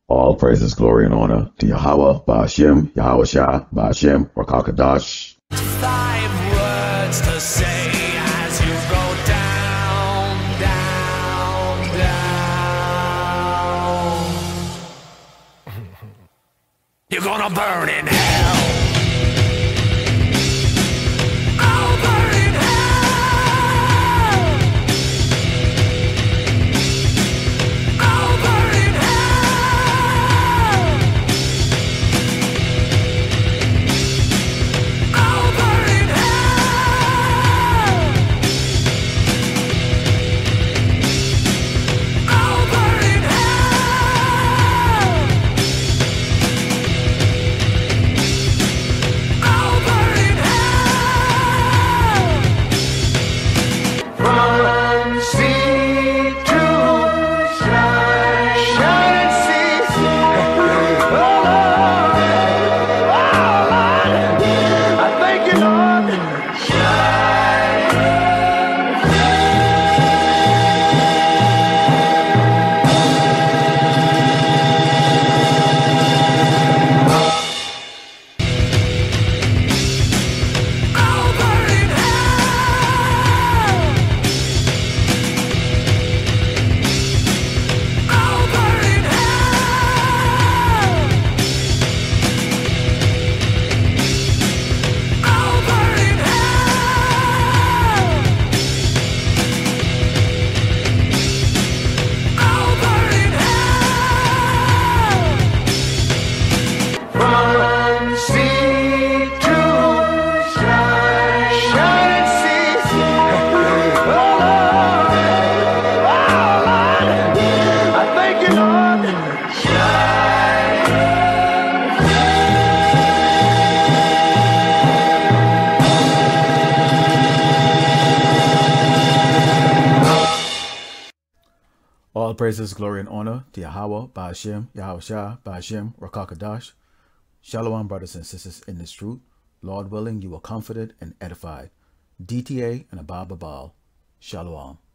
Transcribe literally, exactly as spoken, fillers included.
All praises, glory, and honor to Yahawah Bahasham Yahawashi Bahasham Yahawashi. Five words to say as you go down, down, down. You're gonna burn in hell. I'll burn in hell. I'll burn in hell. I'll burn in hell. I'll burn in hell. I'll burn in hell. From sea to sky, shining seas. Oh Lord, oh Lord, I thank you, Lord. I'll burn in hell. I'll burn in hell. I'll burn in hell. I'll burn in hell. From sea to sky, shining seas. Oh Lord, oh Lord, I thank you, Lord. All praises, glory, and honor to Yahawah Bahasham Yahawashi Bahasham Yahawashi. Shalom, brothers and sisters in this truth. Lord willing, you are comforted and edified. D T A and Abba Babal. Shalom.